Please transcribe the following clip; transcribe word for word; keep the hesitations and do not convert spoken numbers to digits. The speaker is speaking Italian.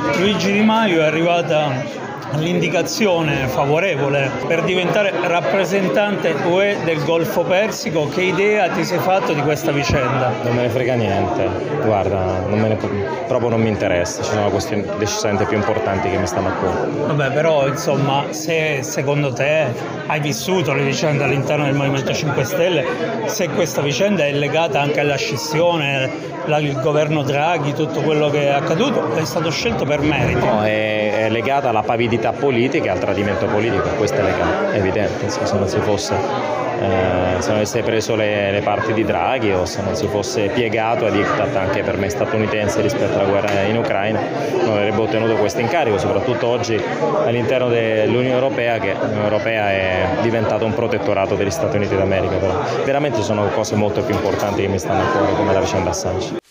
Luigi Di Maio è arrivata l'indicazione favorevole per diventare rappresentante U E del Golfo Persico. Che idea ti sei fatto di questa vicenda? Non me ne frega niente, guarda, non me ne, proprio non mi interessa, ci sono questioni decisamente più importanti che mi stanno a cuore. Vabbè, però insomma, se secondo te hai vissuto le vicende all'interno del Movimento cinque Stelle, se questa vicenda è legata anche alla scissione, la, il governo Draghi, tutto quello che è accaduto, è stato scelto per merito. No, è, è legata alla pavidità politica e al tradimento politico, questo è legato, è evidente, se non si fosse, eh, se non avesse preso le, le parti di Draghi o se non si fosse piegato ai diktat anche per me statunitensi rispetto alla guerra in Ucraina, non avrebbe ottenuto questo incarico, soprattutto oggi all'interno dell'Unione Europea, che l'Unione Europea è diventata un protettorato degli Stati Uniti d'America, però veramente sono cose molto più importanti che mi stanno a cuore, come la vicenda Assange.